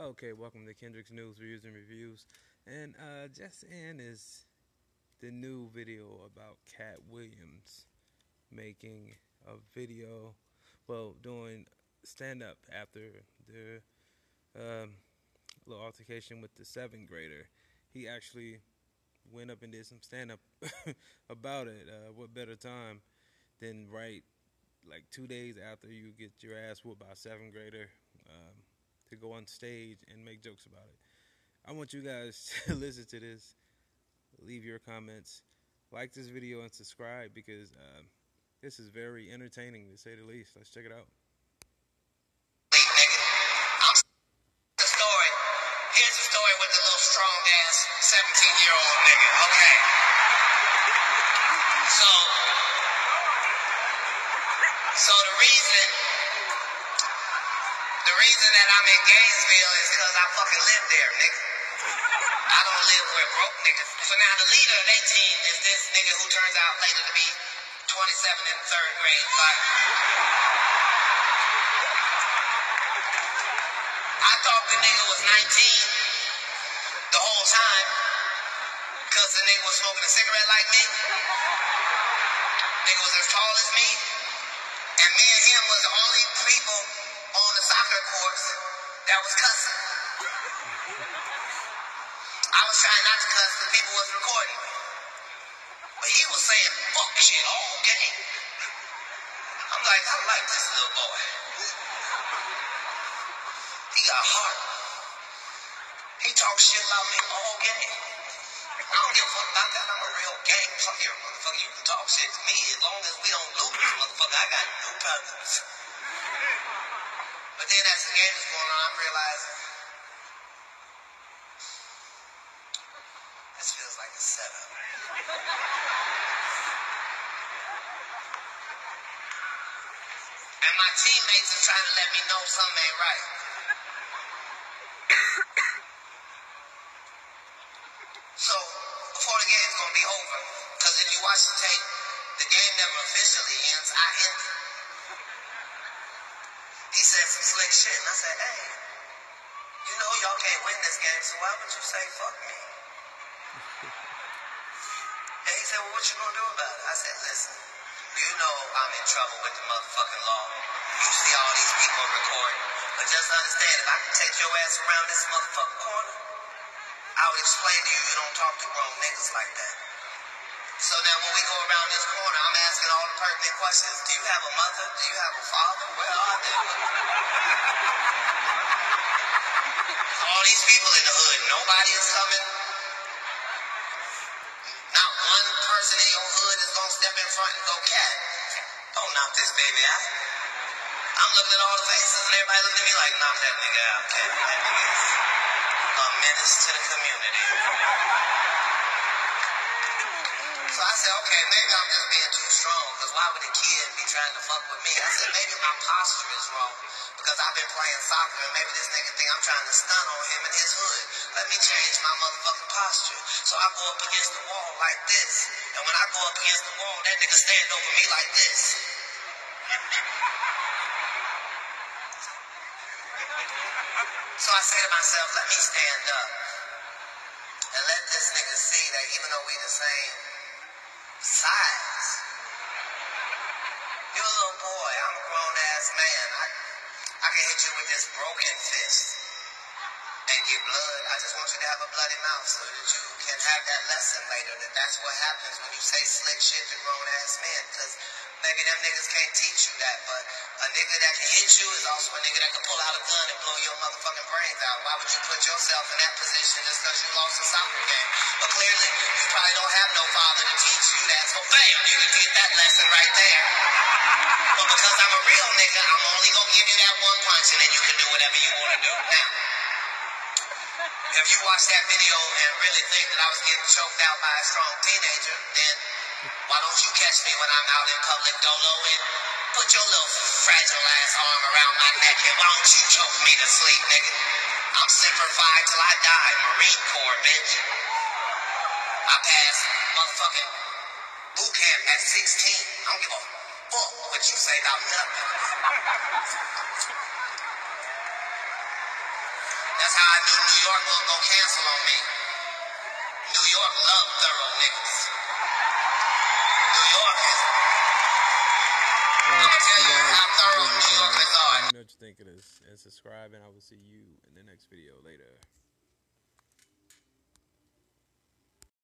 Okay, welcome to Kendrick's News, Reviews, and Reviews. And just in is the new video about Cat Williams making a video, well, doing stand up after the little altercation with the seventh grader. He actually went up and did some stand up about it. What better time than right like 2 days after you get your ass whooped by a seventh grader? To go on stage and make jokes about it. I want you guys to listen to this, leave your comments, like this video, and subscribe because this is very entertaining to say the least. Let's check it out. The story. Here's the story with the little strong ass 17-year-old nigga. Okay. So the reason that I'm in Gainesville is because I fucking live there, nigga. I don't live where broke niggas. So now the leader of their team is this nigga who turns out later to be 27 in third grade. But I thought the nigga was 19 the whole time because the nigga was smoking a cigarette like me. Nigga was as tall as me. And me and him was the only people on the soccer course that was cussing. I was trying not to cuss because people was recording me. But he was saying fuck shit all game. I'm like, I like this little boy. He got heart. He talks shit about me all game. I don't give a fuck about that. I'm a real gang player, motherfucker. You can talk shit to me as long as we don't lose, motherfucker. I got no problems. But then as the game is going on, I'm realizing this feels like a setup. And my teammates are trying to let me know something ain't right. So, before the game's gonna be over, because if you watch the tape, the game never officially ends, I end it. He said some slick shit, and I said, hey, you know y'all can't win this game, so why would you say fuck me? And he said, well, what you gonna do about it? I said, listen, you know I'm in trouble with the motherfucking law. You see all these people recording, but just understand, if I can take your ass around this motherfucking corner, I would explain to you, you don't talk to grown niggas like that. So now when we go around this corner, I'm asking all the pertinent questions. Do you have a mother? Do you have a father? Where are they? All these people in the hood, nobody is coming. Not one person in your hood is going to step in front and go, cat, don't knock this baby out. I'm looking at all the faces and everybody looking at me like, knock that nigga out, cat. That nigga is a menace to the community. So I said, okay, maybe I'm just being too strong, because why would a kid be trying to fuck with me? I said, maybe my posture is wrong, because I've been playing soccer, and maybe this nigga think I'm trying to stun on him in his hood. Let me change my motherfucking posture. So I go up against the wall like this, and when I go up against the wall, that nigga stand over me like this. So I say to myself, let me stand up, and let this nigga see that even though we the same size. You're a little boy, I'm a grown-ass man. I can hit you with this broken fist and get blood. I just want you to have a bloody mouth so that you can have that lesson later, that that's what happens when you say slick shit to grown-ass men, because maybe them niggas can't teach you that, but a nigga that can hit you is also a nigga that can pull out a gun and blow your motherfucking brains out. Why would you put yourself in that position just because you lost a soccer game? But clearly, you probably don't have no father to teach you that, so bam, you can get that lesson right there. But because I'm a real nigga, I'm only gonna give you that one punch and then you can do whatever you want to do. Now, if you watch that video and really think that I was getting choked out by a strong teenager, then why don't you catch me when I'm out in public dolo and put your little fragile ass arm around my neck and why don't you choke me to sleep, nigga? I'm Semper Fi till I die, Marine Corps, bitch. I passed motherfucking boot camp at 16. I don't give a fuck what you say about nothing. That's how I knew New York was gonna cancel on me. New York love thorough niggas. New York is. I'm gonna tell you how thorough New Yorkers are. Let me know what you think of this, and subscribe, and I will see you in the next video later.